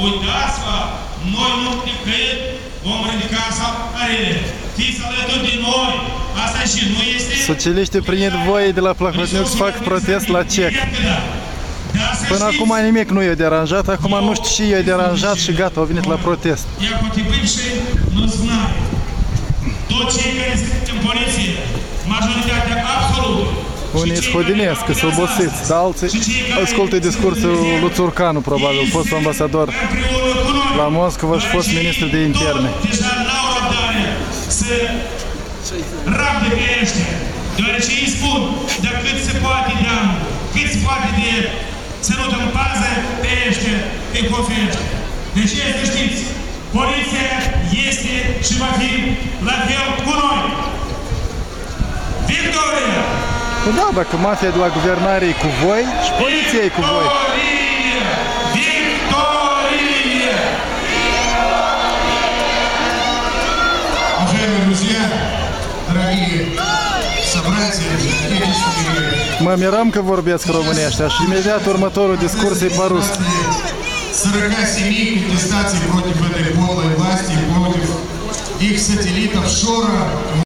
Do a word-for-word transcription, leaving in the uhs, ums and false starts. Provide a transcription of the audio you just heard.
Uitați-vă, noi nu decât vom ridica sau arele. Fiți alături de noi. Asta și nu este... Socialiștii prind voie de la Plahotniuc să fac protest la cec. Până acum nimic nu i-a deranjat, acum nu știu și i-a deranjat și gata, au venit la protest. Я хоть и бывший, но знаю. Tot cei care sunt în poliție, majoritatea absolută. Unii shodinesc, că sunt obosiți, dar alții ascultă discursul lui Țurcanu, probabil, fost ambasador la Moscova și fost ministru de interne. Deja n-au răbdare să rabde pe ăștia, deoarece îi spun, dar cât se poate de am, cât se poate de ținut în pază pe ăștia, pe conferință. Deci să știți, poliția este și va fi la fel cu noi. Victoria! Păi da, dacă mafia de la guvernare e cu voi și poliția e cu voi. Victoria! Уважаемые друзья, дорогие собратья, отечественные, Mă miram că vorbesc românește și imediat următorul discurs e по-русски. сорок семь протестаций против этой подлой власти, против их сателлитов Шора.